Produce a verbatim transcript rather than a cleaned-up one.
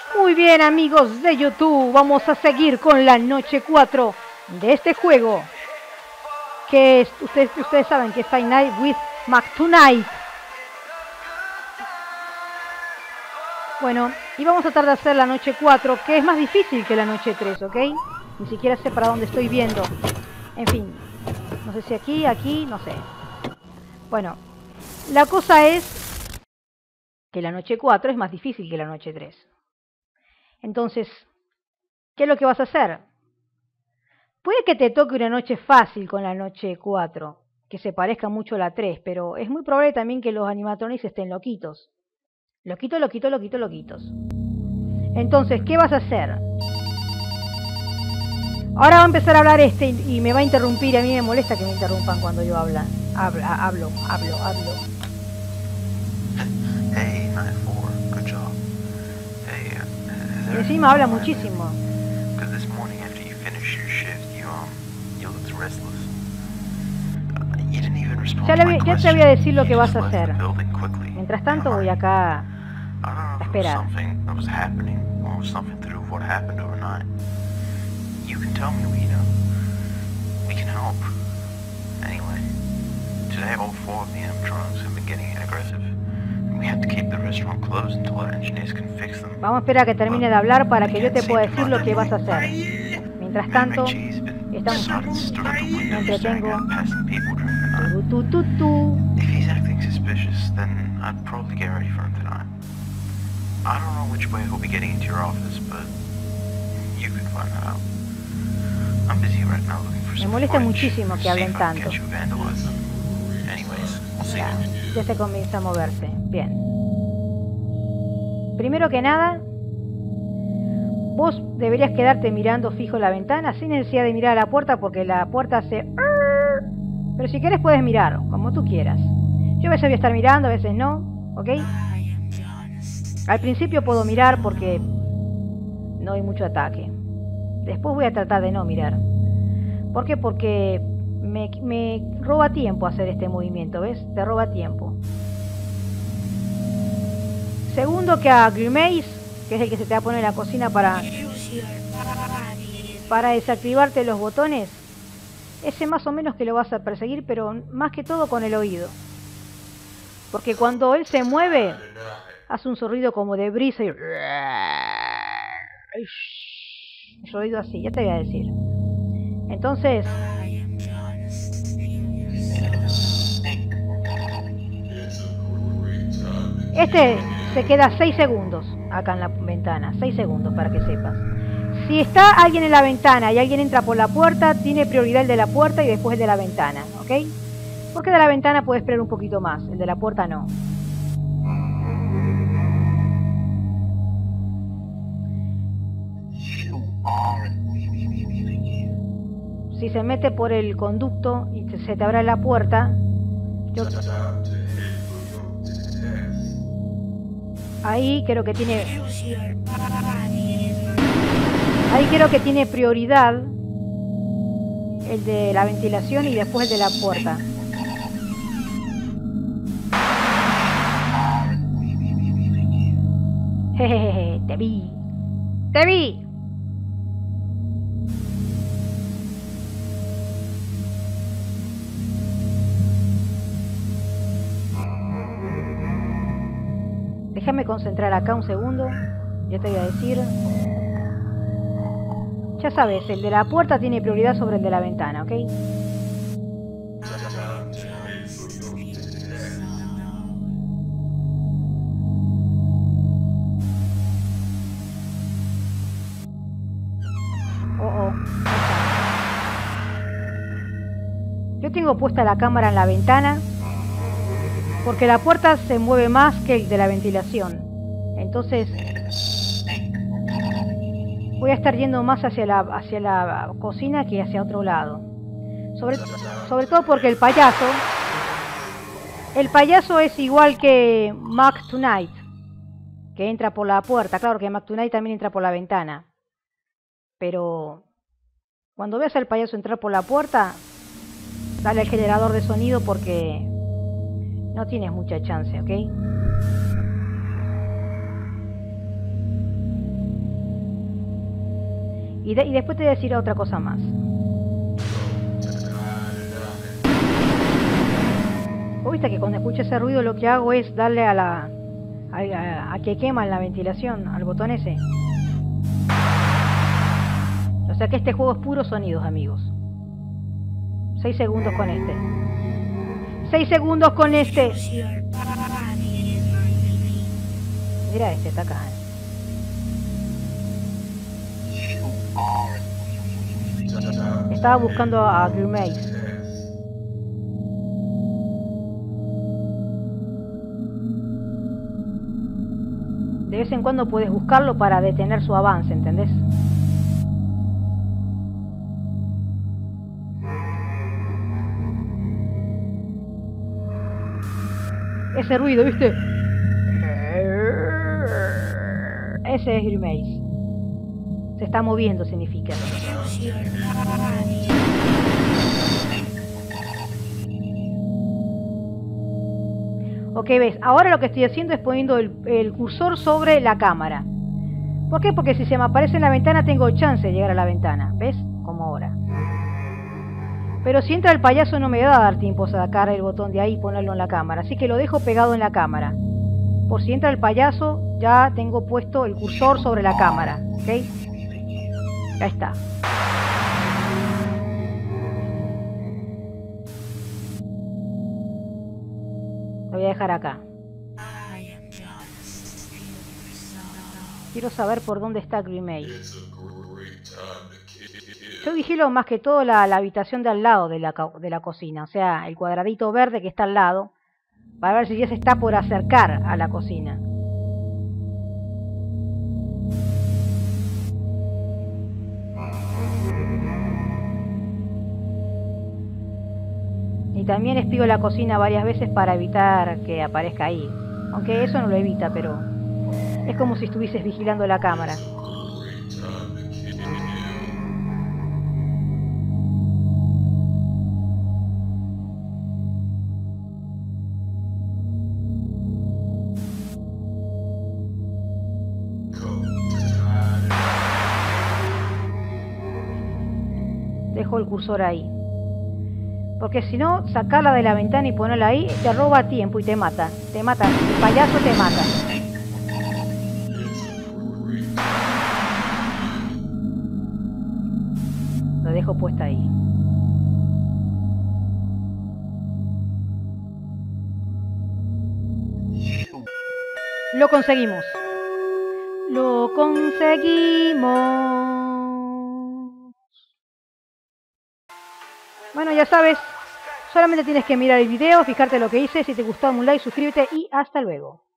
Muy bien, amigos de YouTube, vamos a seguir con la noche cuatro de este juego, que es, ustedes, ustedes saben que es Five Nights with Mac Tonight. Bueno, y vamos a tratar de hacer la noche cuatro, que es más difícil que la noche tres, ¿ok? Ni siquiera sé para dónde estoy viendo. En fin, no sé si aquí, aquí, no sé. Bueno, la cosa es que la noche cuatro es más difícil que la noche tres. Entonces, ¿qué es lo que vas a hacer? Puede que te toque una noche fácil con la noche cuatro, que se parezca mucho a la tres, pero es muy probable también que los animatronics estén loquitos. Loquitos, loquitos, loquitos, loquitos. Entonces, ¿qué vas a hacer? Ahora va a empezar a hablar este y me va a interrumpir. A mí me molesta que me interrumpan cuando yo habla. Habla, hablo, hablo, hablo. Hey, nine four, good job. Hey, uh, Y encima habla muchísimo. Because this morning after you finished your shift, you um, you looked restless. Uh, you didn't even respond Ya, to le, my ya te voy a question. decir lo You que vas just a left the hacer. building quickly. Mientras In a tanto voy hurry. acá I don't know a if it was esperar. something that was happening or it was something to do with what happened overnight. You can tell me, Rita. We can help. Anyway, today all four of the animatronics have been getting aggressive. We have to keep the restaurant closed until our engineers can fix them. Vamos a esperar a que termine de hablar para They que yo can't te seem pueda to decir run lo que vas a anything. hacer. Mientras Matt tanto, McGee's been estamos... decided to stood at the Me window staring entretengo. at passing people during the night. Tu, tu, tu, tu. If he's acting suspicious, then I'd probably get ready for him tonight. I don't know which way he'll be getting into your office, but you can find that out. I'm busy right now looking for Me some molesta footage. muchísimo que See hablen if I can tanto. get you vandalized. Anyways, I'll see Ya, you. ya se comienza a moverse. Bien. Primero que nada, vos deberías quedarte mirando fijo la ventana sin necesidad de mirar a la puerta porque la puerta hace... Pero si quieres puedes mirar, como tú quieras. Yo a veces voy a estar mirando, a veces no, ¿ok? Al principio puedo mirar porque no hay mucho ataque. Después voy a tratar de no mirar. ¿Por qué? Porque me, me roba tiempo hacer este movimiento, ¿ves? Te roba tiempo. Segundo, que a Grimace, que es el que se te va a poner en la cocina para, para desactivarte los botones, ese más o menos que lo vas a perseguir, pero más que todo con el oído. Porque cuando él se mueve, hace un sonido como de brisa y... El sonido así, ya te voy a decir. Entonces... Este se queda seis segundos acá en la ventana, seis segundos para que sepas. Si está alguien en la ventana y alguien entra por la puerta, tiene prioridad el de la puerta y después el de la ventana, ¿ok? Porque de la ventana puede esperar un poquito más, el de la puerta no. Si se mete por el conducto y se te abre la puerta, yo... Ahí creo que tiene... Ahí creo que tiene prioridad el de la ventilación y después el de la puerta. Jejeje, te vi. ¡Te vi! Déjame concentrar acá un segundo. Ya te voy a decir. Ya sabes, el de la puerta tiene prioridad sobre el de la ventana, ¿ok? Oh, oh. Yo tengo puesta la cámara en la ventana porque la puerta se mueve más que el de la ventilación. Entonces voy a estar yendo más hacia la, hacia la cocina que hacia otro lado. Sobre, sobre todo porque el payaso, el payaso es igual que Mac Tonight, que entra por la puerta. Claro que Mac Tonight también entra por la ventana. Pero cuando veas al payaso entrar por la puerta, dale al generador de sonido porque no tienes mucha chance, ¿ok? Y, de, y después te voy a decir otra cosa más. ¿Vos viste que cuando escucho ese ruido lo que hago es darle a la... a, a, a que quema en la ventilación, al botón ese? O sea que este juego es puro sonidos, amigos. seis segundos con este. seis segundos con este. Mira este, está acá. Estaba buscando a Grimace. De vez en cuando puedes buscarlo para detener su avance, ¿entendés? Ese ruido, ¿viste? Ese es Grimace. Se está moviendo, significa. Ok, ves, ahora lo que estoy haciendo es poniendo el, el cursor sobre la cámara. ¿Por qué? Porque si se me aparece en la ventana tengo chance de llegar a la ventana. ¿Ves? Como ahora. Pero si entra el payaso no me va a dar tiempo a sacar el botón de ahí y ponerlo en la cámara. Así que lo dejo pegado en la cámara. Por si entra el payaso, ya tengo puesto el cursor sobre la cámara. ¿Ok? Ya está. Lo voy a dejar acá. Quiero saber por dónde está Grimace. Yo vigilo más que todo la, la habitación de al lado de la, de la cocina. O sea, el cuadradito verde que está al lado. Para ver si ya se está por acercar a la cocina. Y también espigo la cocina varias veces para evitar que aparezca ahí. Aunque eso no lo evita, pero es como si estuvieses vigilando la cámara. Dejo el cursor ahí. Porque si no, sacarla de la ventana y ponerla ahí, te roba tiempo y te mata. Te mata. El payaso te mata. Lo dejo puesta ahí. Lo conseguimos. Lo conseguimos. Bueno, ya sabes, solamente tienes que mirar el video, fijarte lo que hice, si te gustó, un like, suscríbete y hasta luego.